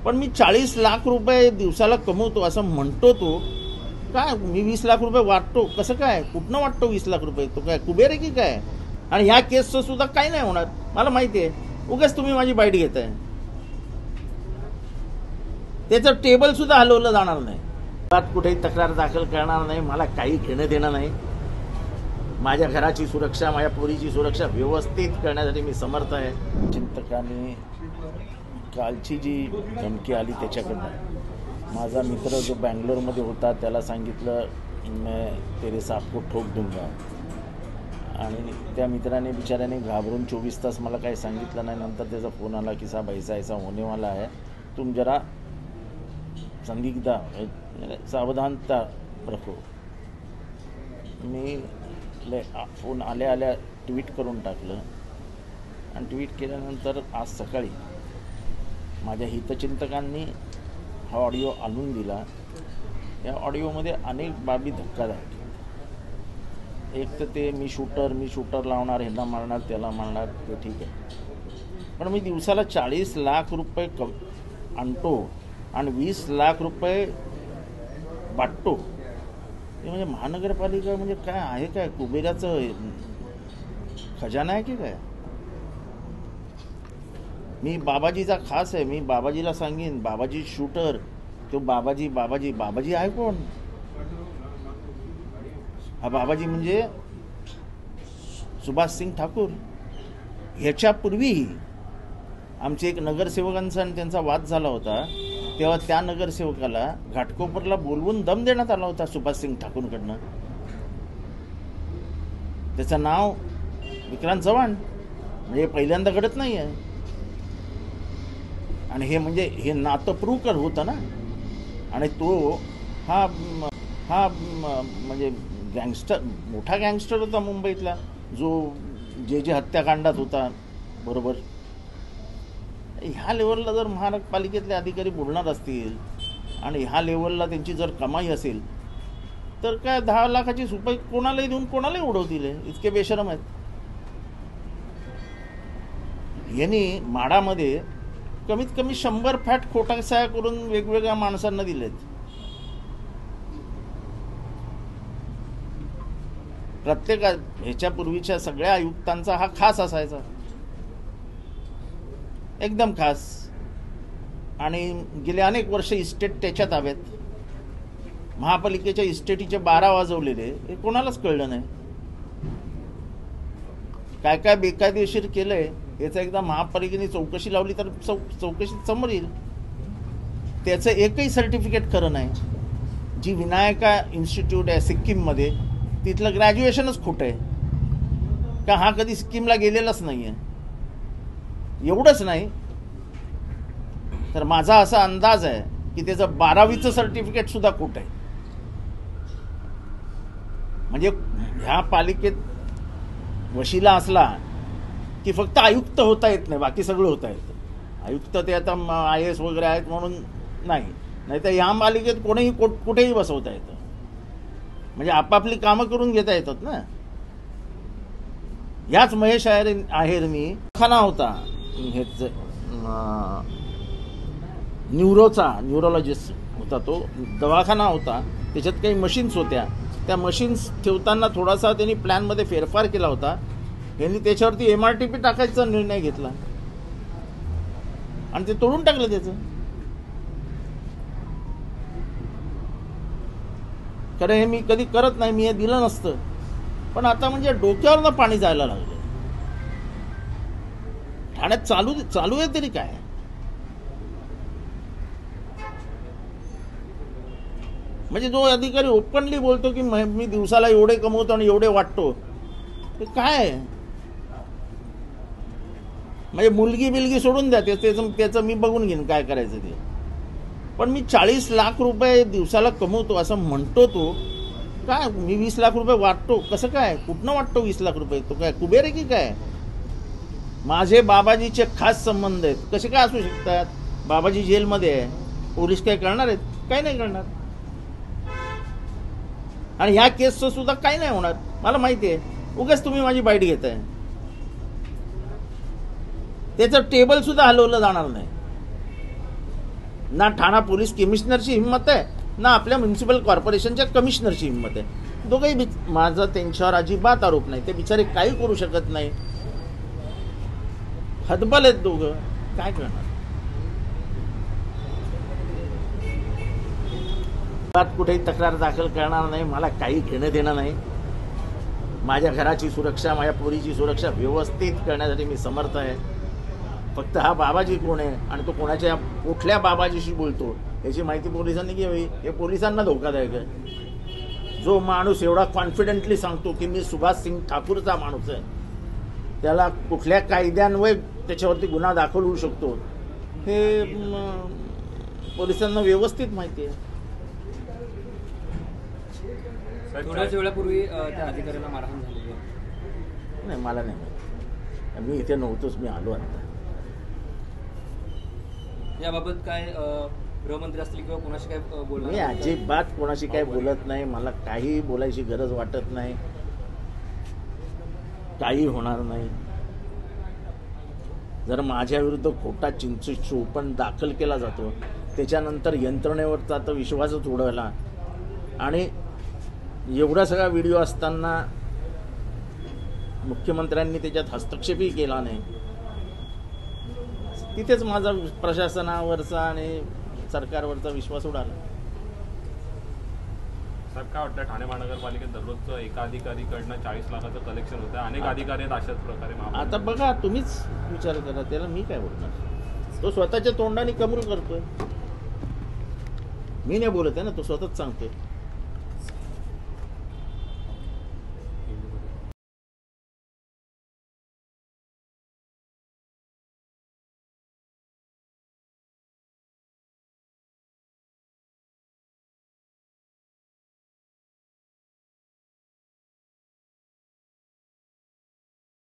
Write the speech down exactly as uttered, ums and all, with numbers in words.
पण मी चाळीस लाख रुपये दिवसाला कमवतो असं म्हणतो तो. काय मी वीस लाख रुपये वाटतो कसं काय? कुठनं वाटतो वीस लाख रुपये? तो काय कुबेर आहे की काय? आणि ह्या केसचं सुद्धा काही नाही होणार मला माहिती आहे. उगाच तुम्ही माझी बाईट घेताय. त्याचं टेबल सुद्धा हलवलं जाणार नाही. कुठेही तक्रार दाखल करणार नाही. मला काही घेणं देणं नाही. माझ्या घराची सुरक्षा, माझ्या पोरीची सुरक्षा व्यवस्थित करण्यासाठी मी समर्थ आहे. चिंतकांनी कालची जी धमकी आली त्याच्याकडनं माझा मित्र जो बँगलोरमध्ये होता त्याला सांगितलं मैं तेरे साथ को ठोक दूंगा. आणि त्या मित्राने बिचाऱ्याने घाबरून चोवीस तास मला काही सांगितलं नाही. नंतर त्याचा फोन आला की साहब ऐसा ऐसा होने वाला है, तुम जरा संदिग्धा सावधानता रखो. मी फोन आल्या आल्या ट्विट करून टाकलं. आणि ट्विट केल्यानंतर आज सकाळी माझ्या हितचिंतकांनी हा ऑडिओ आणून दिला. या ऑडिओमध्ये अनेक बाबी धक्कादायक. एक तर ते मी शूटर मी शूटर लावणार, ह्यांना मारणार त्याला मारणार, ते ठीक आहे. पण मी दिवसाला चाळीस लाख रुपये कम आणतो आणि वीस लाख रुपये वाटतो. हे म्हणजे महानगरपालिका म्हणजे काय आहे काय? कुबेराचं खजाना आहे की काय? मी बाबाजीचा खास आहे. मी बाबाजीला सांगेन बाबाजी शूटर. तो बाबाजी बाबाजी बाबाजी आहे कोण? हा बाबाजी म्हणजे सुभाष सिंग ठाकूर. ह्याच्यापूर्वीही आमचे एक नगरसेवकांचा आणि त्यांचा वाद झाला होता. तेव्हा त्या नगरसेवकाला घाटकोपरला बोलवून दम देण्यात आला होता सुभाष सिंग ठाकूरकडनं. त्याचं नाव विक्रांत चव्हाण. म्हणजे पहिल्यांदा घडत नाही आहे. आणि हे म्हणजे हे नातं प्रूव्ह होतं ना. आणि तो हा हा म्हणजे गँगस्टर, मोठा गँगस्टर होता मुंबईतला, जो जे जे हत्याकांडात होता. बरोबर. ह्या लेवलला जर महानगरपालिकेतले अधिकारी बोलणार असतील आणि ह्या लेवलला त्यांची जर कमाई असेल तर काय दहा लाखाची सुपारी कोणालाही देऊन कोणालाही उडवतील. इतके बेशरम आहेत. यांनी माडामध्ये कमीत कमी शंभर फॅट खोटा सह्या करून वेगवेगळ्या माणसांना दिलेत. प्रत्येक ह्याच्यापूर्वीच्या सगळ्या आयुक्तांचा हा खास असायचा, एकदम खास. आणि गेले अनेक वर्ष इस्टेट त्याच्या ताब्यात. महापालिकेच्या इस्टेटीचे बारा वाजवलेले हे कोणालाच कळलं नाही. काय काय बेकायदेशीर केलंय याचं एकदा महापालिकेने चौकशी लावली तर चौ चौकशी समोर येईल. त्याचं एकही सर्टिफिकेट खरं नाही. जी विनायका इन्स्टिट्यूट आहे सिक्कीममध्ये तिथलं ग्रॅज्युएशनच खोटं आहे. का हा कधी सिक्कीमला गेलेलाच नाही आहे. एवढंच नाही तर माझा असा अंदाज आहे की त्याचं बारावीचं सर्टिफिकेट सुद्धा खोटं आहे. म्हणजे ह्या पालिकेत वशिला असला की फक्त आयुक्त होता येत नाही, बाकी सगळं होता येतं. आयुक्त ते आता आय एस वगैरे आहेत म्हणून नाही, नाही तर ह्या पालिकेत कोणीही कुठेही बसवता येतं. म्हणजे आपापली कामं करून घेता येतात ना. याच महेश आहेर आहेरनी खाना होता हेच न्यूरोचा न्यूरोलॉजिस्ट होता. तो दवाखाना होता. त्याच्यात काही मशीन्स होत्या. त्या मशीन्स ठेवताना थोडासा त्यांनी प्लॅनमध्ये फेरफार केला होता. यांनी त्याच्यावरती एम आर टी पी टाकायचा निर्णय घेतला आणि ते तोडून टाकलं त्याचं. खरं हे मी कधी करत नाही, मी हे दिलं नसतं. पण आता म्हणजे डोक्यावरनं पाणी जायला लागलं. ठाण्यात चालू चालू आहे तरी काय? म्हणजे जो अधिकारी ओपनली बोलतो की मी दिवसाला एवढे कमवतो आणि एवढे वाटतो, ते काय? म्हणजे मुलगी बिलगी सोडून द्या, त्याचं त्याचं मी बघून घेईन काय करायचं ते. पण मी चाळीस लाख रुपये दिवसाला कमवतो असं म्हणतो तो. काय मी वीस लाख रुपये वाटतो कसं काय? कुठनं वाटतो वीस लाख रुपये? तो काय कुबेर आहे की काय? माझे बाबाजीचे खास संबंध आहेत. कसे काय असू शकतात? बाबाजी जेलमध्ये आहे. पोलीस काय करणार आहेत? काही नाही करणार. आणि ह्या केसचं सुद्धा काही नाही होणार मला माहिती आहे. उगाच तुम्ही माझी बाईट घेताय. त्याचं टेबल सुद्धा हलवलं जाणार नाही. ना ठाणा पोलीस कमिशनरची हिंमत आहे, ना आपल्या म्युन्सिपल कॉर्पोरेशनच्या कमिशनरची हिंमत आहे. दोघंही बिच- माझा त्यांच्यावर अजिबात आरोप नाही. ते बिचारे काही करू शकत नाही. हतबल आहेत दोघं, काय करणार. बात कुठेही तक्रार दाखल करणार नाही. मला काही घेणं देणं नाही. माझ्या घराची सुरक्षा, माझ्या पोरीची सुरक्षा व्यवस्थित करण्यासाठी मी समर्थ आहे. फक्त हा बाबाजी कोण आहे आणि तो कोणाच्या कुठल्या बाबाजीशी बोलतो याची माहिती पोलिसांनी घ्यावी. हे पोलिसांना धोकादायक आहे. जो माणूस एवढा कॉन्फिडेंटली सांगतो की मी सुभाष सिंग ठाकूरचा माणूस आहे, त्याला कुठल्या कायद्यान्वये त्याच्यावरती गुन्हा दाखल होऊ शकतो हे म, पोलिसांना व्यवस्थित माहिती आहे. थोड्याच वेळापूर्वी अ, त्या अधिकाऱ्यांना मारहाण झाली आहे. नाही, मला नाही माहिती. मी इथे नव्हतोच, मी आलो आता. याबाबत काय अ, गृहमंत्री असतील किंवा कोणाशी काय अ, बोलणार मी अजिबात कोणाशी काही बोलत नाही. मला काही बोलायची गरज वाटत नाही. काही होणार नाही. जर माझ्या विरुद्ध खोटा चिंच चोपण दाखल केला जातो, त्याच्यानंतर यंत्रणेवरचा तर विश्वासच उडवला आणि एवढा सगळा व्हिडिओ असताना मुख्यमंत्र्यांनी त्याच्यात हस्तक्षेपही केला नाही. तिथेच माझा प्रशासनावरचा आणि सरकारवरचा विश्वास उडाला. साहेब, काय वाटतं ठाणे महानगरपालिकेत दररोजचं एका अधिकारीकडनं चाळीस लाखाचं कलेक्शन होतं. अनेक अधिकारी आहेत अशाच प्रकारे. आता बघा, तुम्हीच विचार करा, त्याला मी काय बोलणार. तो स्वतःच्या तोंडाने कबूल करतोय. मी नाही बोलत आहे ना, तो स्वतःच सांगतोय.